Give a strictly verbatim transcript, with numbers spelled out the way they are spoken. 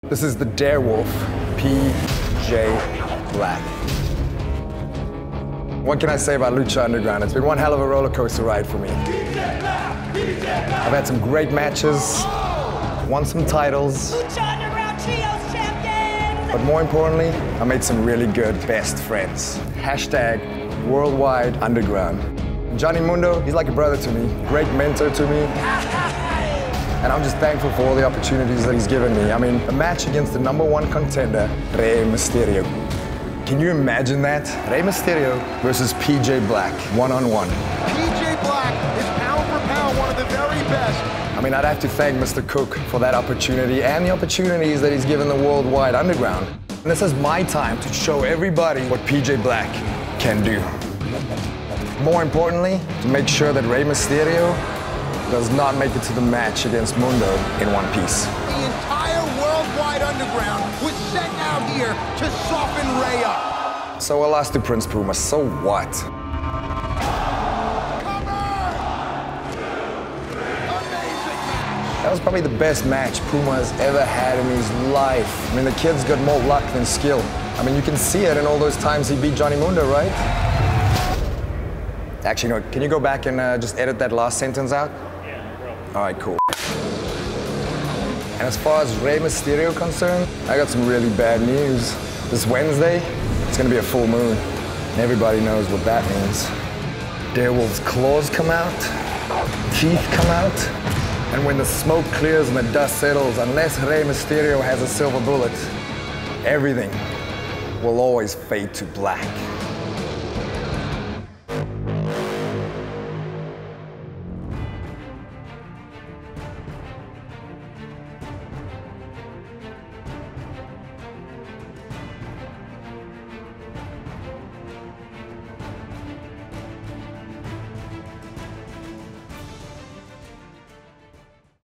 This is the Darewolf P J Black. What can I say about Lucha Underground? It's been one hell of a roller coaster ride for me. I've had some great matches, won some titles. Lucha Underground Trios champions! But more importantly, I made some really good best friends. Hashtag Worldwide Underground. Johnny Mundo, he's like a brother to me, great mentor to me. And I'm just thankful for all the opportunities that he's given me. I mean, a match against the number one contender, Rey Mysterio. Can you imagine that? Rey Mysterio versus P J Black, one-on-one. P J Black is pound for pound one of the very best. I mean, I'd have to thank Mister Cook for that opportunity and the opportunities that he's given the Worldwide Underground. And this is my time to show everybody what P J Black can do. More importantly, to make sure that Rey Mysterio does not make it to the match against Mundo in one piece. The entire Worldwide Underground was sent out here to soften Rey up. So I lost to Prince Puma, so what? That was probably the best match Puma has ever had in his life. I mean, the kid's got more luck than skill. I mean, you can see it in all those times he beat Johnny Mundo, right? Actually, no, can you go back and uh, just edit that last sentence out? All right, cool. And as far as Rey Mysterio concerned, I got some really bad news. This Wednesday, it's gonna be a full moon. And everybody knows what that means. Darewolf's claws come out, teeth come out, and when the smoke clears and the dust settles, unless Rey Mysterio has a silver bullet, everything will always fade to black.